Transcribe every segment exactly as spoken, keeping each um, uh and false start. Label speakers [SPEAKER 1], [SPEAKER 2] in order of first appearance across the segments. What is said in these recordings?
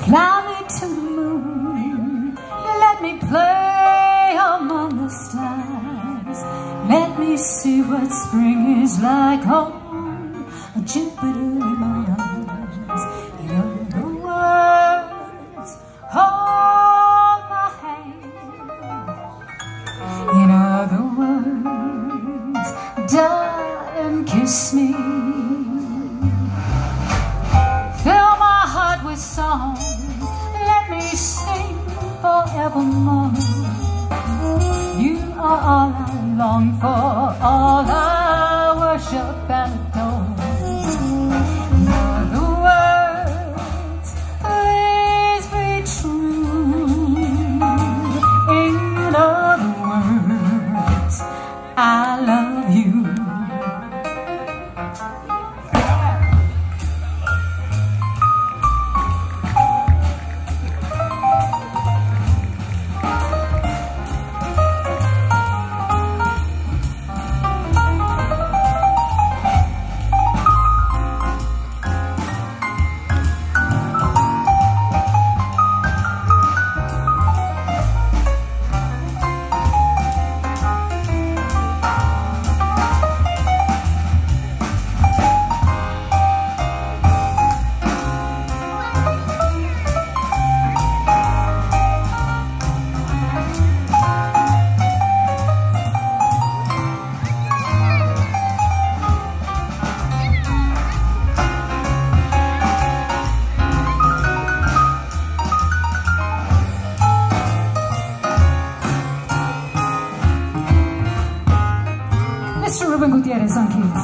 [SPEAKER 1] Fly me to the moon, let me play among the stars. Let me see what spring is like on Jupiter and Mars. In other words, hold my hand. In other words, darling, kiss me. Fill my heart with song, let me sing forevermore. You are all I long for, all I worship and adore. In other words, please be true. In other words, I love you. Mister Ruben Gutierrez on keys.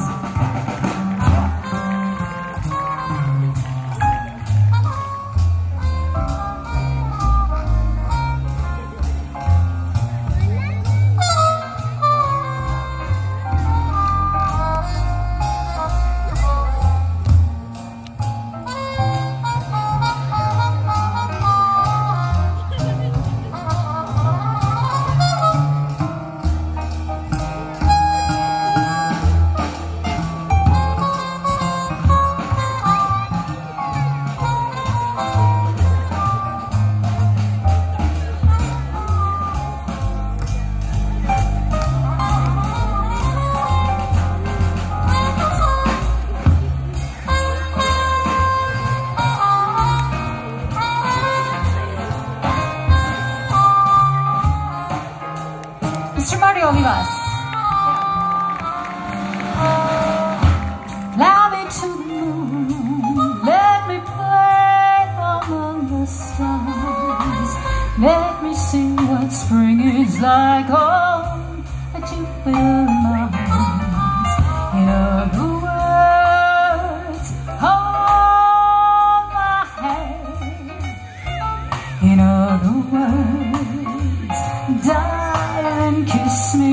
[SPEAKER 1] Mister Mario Vivas. Fly me to the moon, let me play among the stars. Let me see what spring is like on Jupiter and Mars. In other words, hold my hand. In other words, darling, kiss me.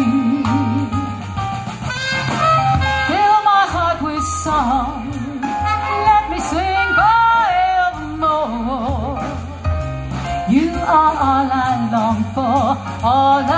[SPEAKER 1] Fill my heart with song, let me sing forevermore. You are all I long for, all I